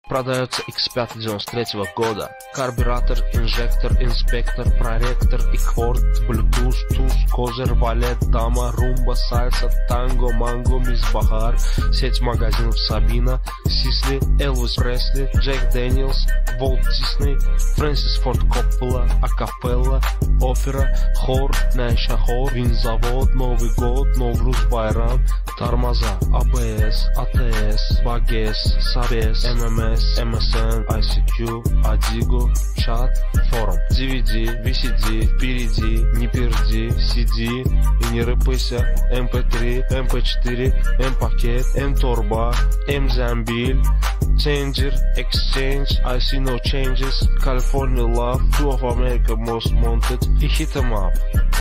Продается X5 93 года. Карбюратор, инжектор, инспектор, проректор, Икворд, Bluetooth, туз, козырь, валет, дама, румба, сальса, танго, манго, мисс Бахар. Сеть магазинов Сабина, Сисли, Элвис Пресли, Джек Дэниелс, Волт Дисней, Фрэнсис Форд Коппола, Акапелла, опера, хор, Найша хор, винзавод, Новый год, Новруз, Байрам, тормоза, АБС, АТС, Багес, Сабес, ММС, MSN, ICQ, Адиго, чат, форум, DVD, VCD, впереди, не перди, CD и не рыпайся, MP3, MP4, M-пакет, M-торба, M-замбиль, Changer, Exchange, I see no changes, California Love, Two of America Most Wanted и Hit 'em Up.